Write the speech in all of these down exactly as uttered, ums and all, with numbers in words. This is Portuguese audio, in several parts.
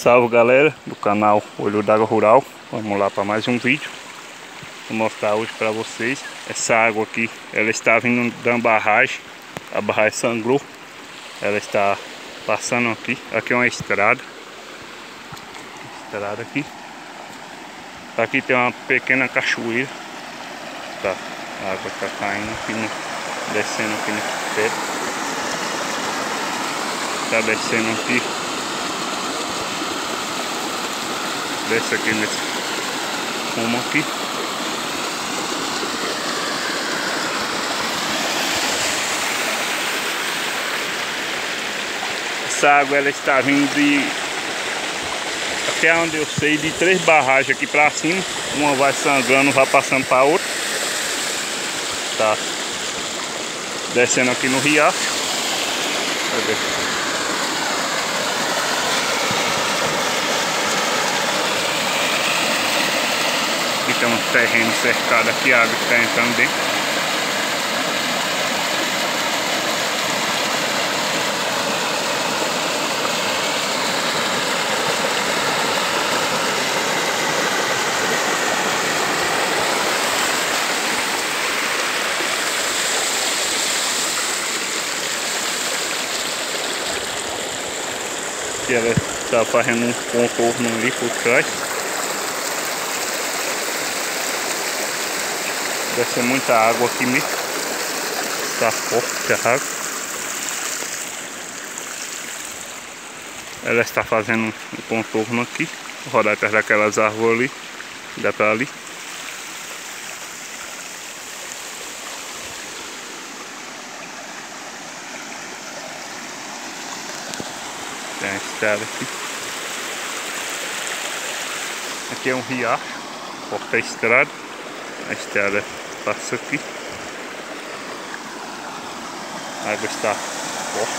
Salve galera do canal Olho d'Água Rural. Vamos lá para mais um vídeo. Vou mostrar hoje para vocês. Essa água aqui, ela está vindo da barragem. A barragem sangrou. Ela está passando aqui. Aqui é uma estrada. Estrada aqui. Aqui tem uma pequena cachoeira. Tá. A água está caindo aqui, no, descendo aqui nesse pé. Está descendo aqui. Desce aqui nesse rumo aqui. Essa água ela está vindo de, até onde eu sei, de três barragens aqui para cima. Uma vai sangrando, vai passando para outra. Tá descendo aqui no riacho. Cadê? Aqui tem um terreno cercado aqui, a água está entrando dentro. Aqui ela está fazendo um contorno ali por trás. Deve ser muita água aqui mesmo. Está forte a água. Ela está fazendo um contorno aqui. Vou rodar atrás daquelas árvores ali. Dá para ali. Tem a estrada aqui. Aqui é um riacho. Corta a estrada. A estrada passa aqui. A água está forte.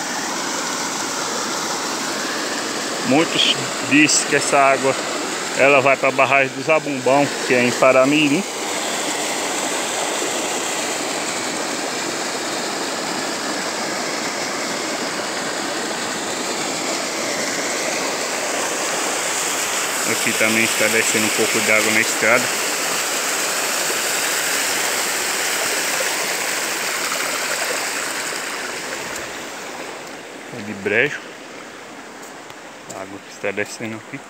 Muitos dizem que essa água ela vai para a barragem do Zabumbão, que é em Paramirim. Aqui também está descendo um pouco de água na estrada. De brejo, a água que está descendo aqui.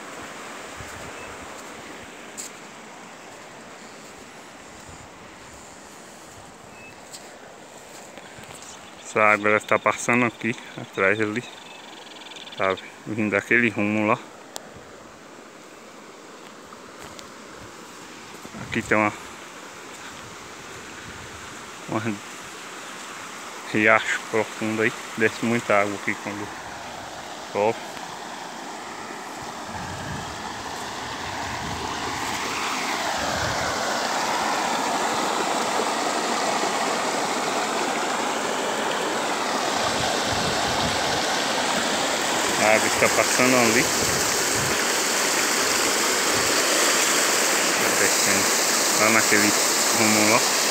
Essa água ela está passando aqui atrás ali, tá vindo daquele rumo lá. Aqui tem uma, uma riacho profundo aí, desce muita água aqui quando chove. A água está passando ali, tá descendo lá naquele rumo lá.